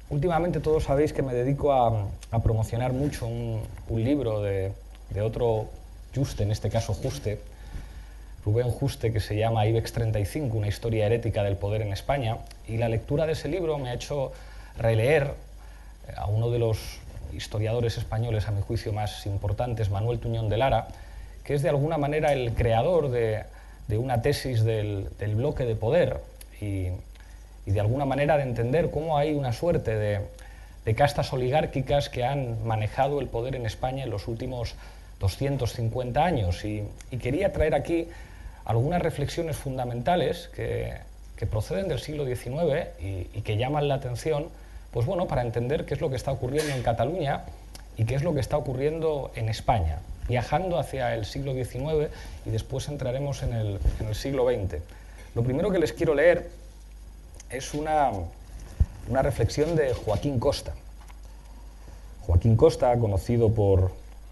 Últimamente todos sabéis que me dedico a promocionar mucho un libro de otro Juste, en este caso Juste, Rubén Juste, que se llama IBEX 35, una historia herética del poder en España, y la lectura de ese libro me ha hecho releer a uno de los historiadores españoles, a mi juicio, más importantes, Manuel Tuñón de Lara, que es de alguna manera el creador de una tesis del bloque de poder y de alguna manera de entender cómo hay una suerte de castas oligárquicas que han manejado el poder en España en los últimos 250 años. Y quería traer aquí algunas reflexiones fundamentales que proceden del siglo XIX y que llaman la atención, pues bueno, para entender qué es lo que está ocurriendo en Cataluña y qué es lo que está ocurriendo en España, viajando hacia el siglo XIX y después entraremos en el siglo XX. Lo primero que les quiero leer es una reflexión de Joaquín Costa. Joaquín Costa, conocido por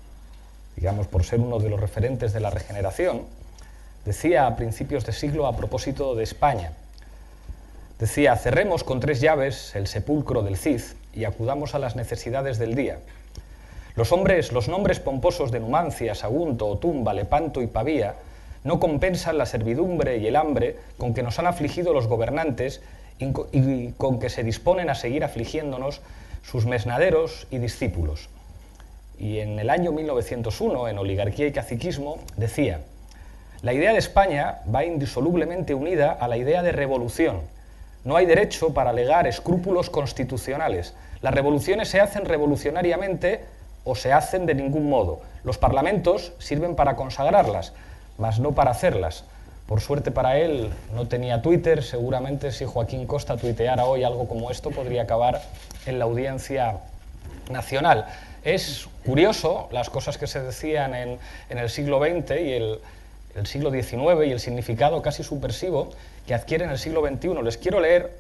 ser uno de los referentes de la regeneración, decía a principios de siglo a propósito de España, decía: cerremos con 3 llaves el sepulcro del Cid y acudamos a las necesidades del día. Los nombres pomposos de Numancia, Sagunto, Otumba, Lepanto y Pavía no compensan la servidumbre y el hambre con que nos han afligido los gobernantes y con que se disponen a seguir afligiéndonos sus mesnaderos y discípulos. Y en el año 1901, en Oligarquía y Caciquismo, decía: la idea de España va indisolublemente unida a la idea de revolución. No hay derecho para alegar escrúpulos constitucionales. Las revoluciones se hacen revolucionariamente o se hacen de ningún modo. Los parlamentos sirven para consagrarlas, mas no para hacerlas. Por suerte para él no tenía Twitter, seguramente si Joaquín Costa tuiteara hoy algo como esto podría acabar en la audiencia nacional. Es curioso las cosas que se decían en el siglo XX y el siglo XIX y el significado casi subversivo que adquiere en el siglo XXI. Les quiero leer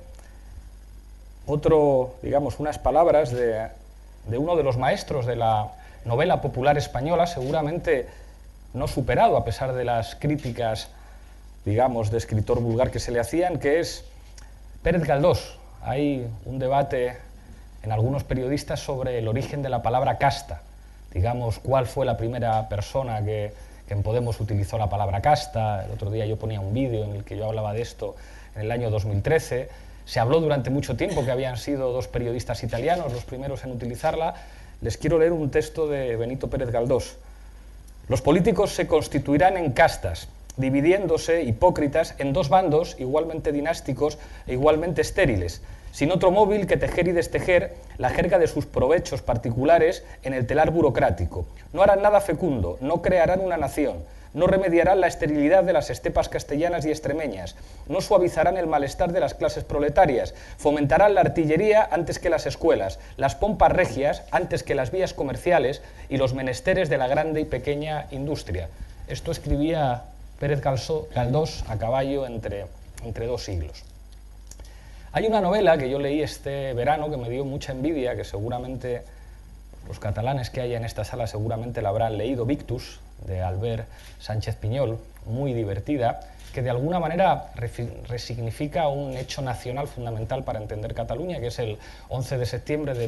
unas palabras de uno de los maestros de la novela popular española, seguramente no superado a pesar de las críticas, de escritor vulgar que se le hacían, que es Pérez Galdós. Hay un debate en algunos periodistas sobre el origen de la palabra casta, cuál fue la primera persona que en Podemos utilizó la palabra casta. El otro día yo ponía un vídeo en el que yo hablaba de esto en el año 2013. Se habló durante mucho tiempo que habían sido 2 periodistas italianos los primeros en utilizarla. Les quiero leer un texto de Benito Pérez Galdós. Los políticos se constituirán en castas, dividiéndose, hipócritas, en 2 bandos igualmente dinásticos e igualmente estériles, sin otro móvil que tejer y destejer la jerga de sus provechos particulares en el telar burocrático. No harán nada fecundo, no crearán una nación, no remediarán la esterilidad de las estepas castellanas y extremeñas, no suavizarán el malestar de las clases proletarias, fomentarán la artillería antes que las escuelas, las pompas regias antes que las vías comerciales y los menesteres de la grande y pequeña industria. Esto escribía Pérez Galdós a caballo entre 2 siglos. Hay una novela que yo leí este verano que me dio mucha envidia, que seguramente los catalanes que hay en esta sala seguramente la habrán leído, Victus, de Albert Sánchez Piñol, muy divertida, que de alguna manera resignifica un hecho nacional fundamental para entender Cataluña, que es el 11 de septiembre de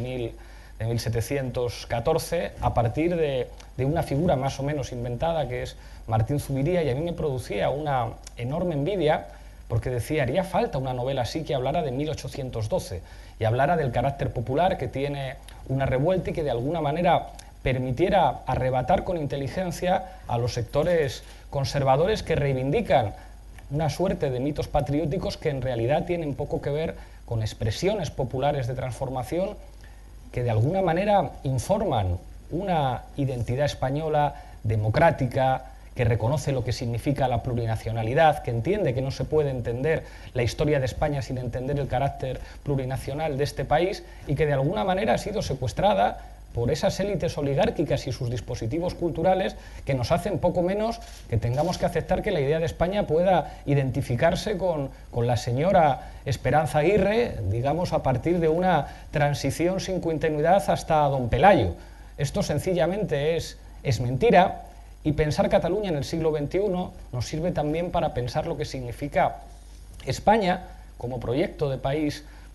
1714, a partir de una figura más o menos inventada, que es Martín Zubiría, y a mí me producía una enorme envidia, porque decía, haría falta una novela así que hablara de 1812 y hablara del carácter popular que tiene una revuelta y que de alguna manera permitiera arrebatar con inteligencia a los sectores conservadores que reivindican una suerte de mitos patrióticos que en realidad tienen poco que ver con expresiones populares de transformación que de alguna manera informan una identidad española democrática, que reconoce lo que significa la plurinacionalidad, que entiende que no se puede entender la historia de España sin entender el carácter plurinacional de este país y que de alguna manera ha sido secuestrada por esas élites oligárquicas y sus dispositivos culturales que nos hacen poco menos que tengamos que aceptar que la idea de España pueda identificarse con la señora Esperanza Aguirre, a partir de una transición sin continuidad hasta don Pelayo. Esto sencillamente es mentira. Y pensar Cataluña en el siglo XXI nos sirve también para pensar lo que significa España como proyecto de país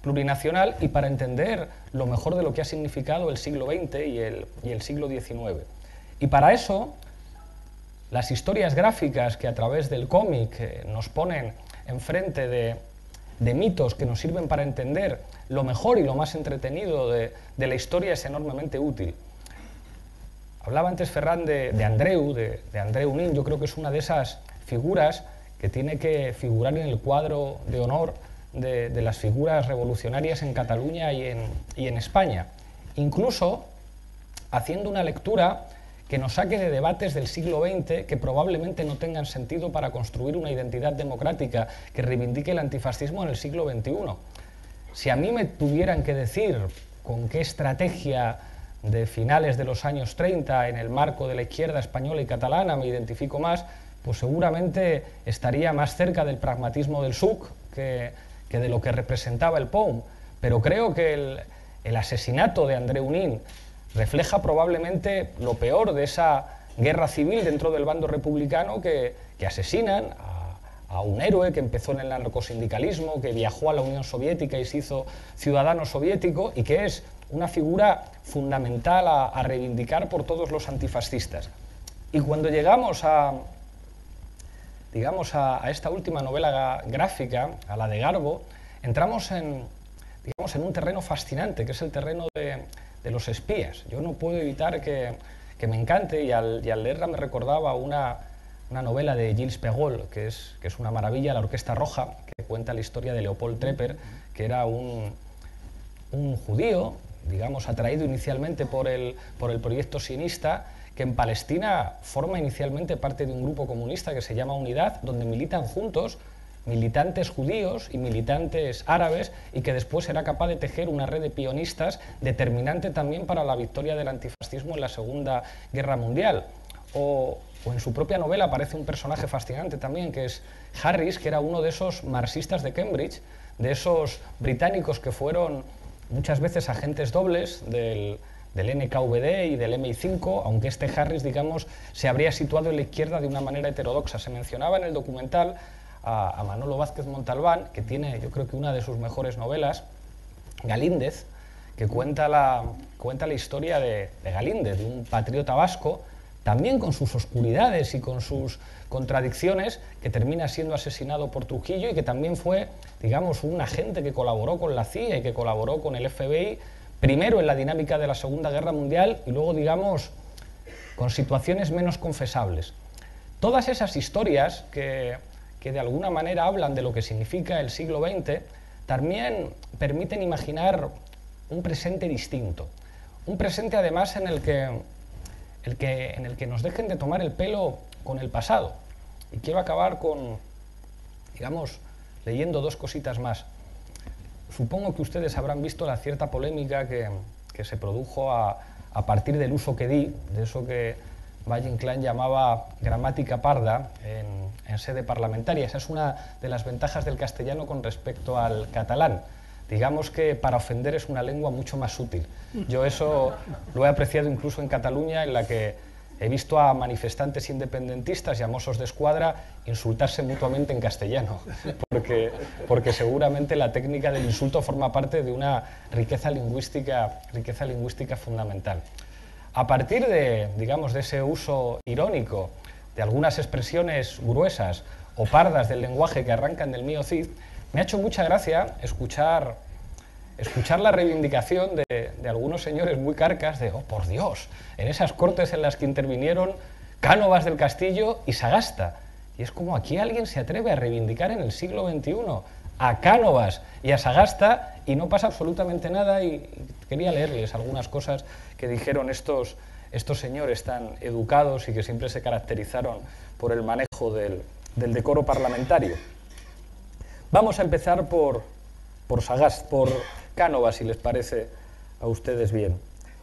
plurinacional y para entender lo mejor de lo que ha significado el siglo XX y el siglo XIX. Y para eso, las historias gráficas que a través del cómic nos ponen enfrente de mitos que nos sirven para entender lo mejor y lo más entretenido de la historia es enormemente útil. Hablaba antes Ferran de Andreu Nin. Yo creo que es una de esas figuras que tiene que figurar en el cuadro de honor de las figuras revolucionarias en Cataluña y en España. Incluso haciendo una lectura que nos saque de debates del siglo XX que probablemente no tengan sentido para construir una identidad democrática que reivindique el antifascismo en el siglo XXI. Si a mí me tuvieran que decir con qué estrategia de finales de los años 30 en el marco de la izquierda española y catalana me identifico más, pues seguramente estaría más cerca del pragmatismo del SUC que de lo que representaba el POUM. Pero creo que el asesinato de Andreu Nin refleja probablemente lo peor de esa guerra civil dentro del bando republicano que asesinan a un héroe que empezó en el narcosindicalismo, que viajó a la Unión Soviética y se hizo ciudadano soviético y que es una figura fundamental a reivindicar por todos los antifascistas. Y cuando llegamos a esta última novela gráfica, a la de Garbo, entramos en un terreno fascinante, que es el terreno de los espías. Yo no puedo evitar que me encante, y al leerla me recordaba una novela de Gilles Perrault, que es una maravilla, La Orquesta Roja, que cuenta la historia de Leopold Trepper, que era un judío, digamos, atraído inicialmente por el proyecto sionista, que en Palestina forma inicialmente parte de un grupo comunista que se llama Unidad, donde militan juntos militantes judíos y militantes árabes, y que después será capaz de tejer una red de pionistas determinante también para la victoria del antifascismo en la Segunda Guerra Mundial. O en su propia novela aparece un personaje fascinante también, que es Harris, que era uno de esos marxistas de Cambridge, de esos británicos que fueron muchas veces agentes dobles del NKVD y del MI5, aunque este Harris, digamos, se habría situado en la izquierda de una manera heterodoxa. Se mencionaba en el documental a Manolo Vázquez Montalbán, que tiene, yo creo que una de sus mejores novelas, Galíndez, que cuenta la historia de Galíndez, de un patriota vasco, también con sus oscuridades y con sus contradicciones, que termina siendo asesinado por Trujillo y que también fue, digamos, un agente que colaboró con la CIA y que colaboró con el FBI, primero en la dinámica de la Segunda Guerra Mundial y luego, digamos, con situaciones menos confesables. Todas esas historias que de alguna manera hablan de lo que significa el siglo XX, también permiten imaginar un presente distinto. Un presente, además, en el que nos dejen de tomar el pelo con el pasado. Y quiero acabar digamos, leyendo dos cositas más. Supongo que ustedes habrán visto la cierta polémica que se produjo a partir del uso que di, de eso que Valle Inclán llamaba gramática parda en sede parlamentaria. Esa es una de las ventajas del castellano con respecto al catalán. Digamos que para ofender es una lengua mucho más útil. Yo eso lo he apreciado incluso en Cataluña, en la que he visto a manifestantes independentistas y a Mossos de Escuadra insultarse mutuamente en castellano, porque seguramente la técnica del insulto forma parte de una riqueza lingüística fundamental. A partir de ese uso irónico de algunas expresiones gruesas o pardas del lenguaje que arrancan del mío Cid, me ha hecho mucha gracia escuchar la reivindicación de algunos señores muy carcas de, oh, por Dios, en esas cortes en las que intervinieron Cánovas del Castillo y Sagasta. Y es como aquí alguien se atreve a reivindicar en el siglo XXI a Cánovas y a Sagasta y no pasa absolutamente nada, y quería leerles algunas cosas que dijeron estos señores tan educados y que siempre se caracterizaron por el manejo del decoro parlamentario. Vamos a empezar por Cánovas, si les parece a ustedes bien.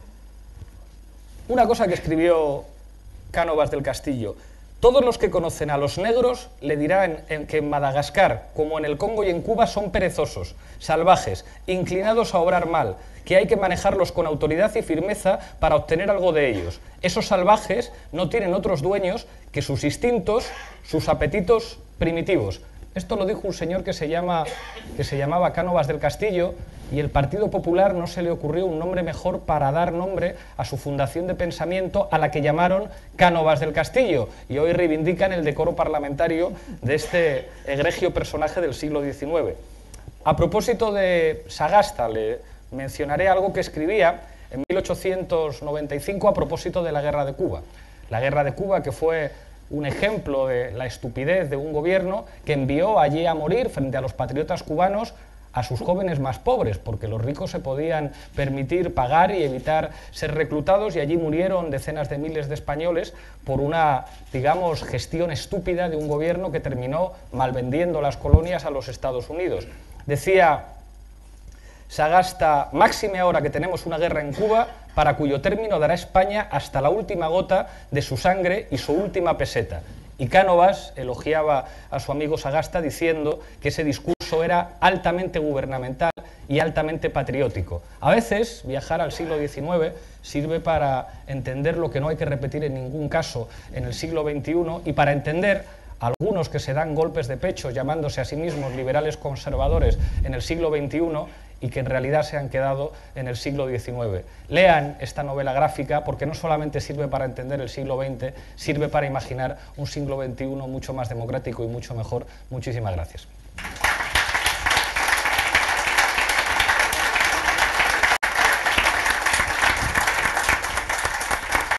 Una cosa que escribió Cánovas del Castillo: todos los que conocen a los negros le dirán que en Madagascar, como en el Congo y en Cuba, son perezosos, salvajes, inclinados a obrar mal, que hay que manejarlos con autoridad y firmeza para obtener algo de ellos. Esos salvajes no tienen otros dueños que sus instintos, sus apetitos primitivos. Esto lo dijo un señor que se llamaba Cánovas del Castillo, y el Partido Popular no se le ocurrió un nombre mejor para dar nombre a su fundación de pensamiento, a la que llamaron Cánovas del Castillo, y hoy reivindican el decoro parlamentario de este egregio personaje del siglo XIX. A propósito de Sagasta, le mencionaré algo que escribía en 1895 a propósito de la Guerra de Cuba. La Guerra de Cuba, que fue un ejemplo de la estupidez de un gobierno que envió allí a morir frente a los patriotas cubanos a sus jóvenes más pobres, porque los ricos se podían permitir pagar y evitar ser reclutados, y allí murieron decenas de miles de españoles por una, digamos, gestión estúpida de un gobierno que terminó malvendiendo las colonias a los Estados Unidos. Decía Sagasta: máxime ahora que tenemos una guerra en Cuba, para cuyo término dará España hasta la última gota de su sangre y su última peseta. Y Cánovas elogiaba a su amigo Sagasta diciendo que ese discurso era altamente gubernamental y altamente patriótico. A veces viajar al siglo XIX sirve para entender lo que no hay que repetir en ningún caso en el siglo XXI, y para entender a algunos que se dan golpes de pecho llamándose a sí mismos liberales conservadores en el siglo XXI y que en realidad se han quedado en el siglo XIX. Lean esta novela gráfica, porque no solamente sirve para entender el siglo XX, sirve para imaginar un siglo XXI mucho más democrático y mucho mejor. Muchísimas gracias.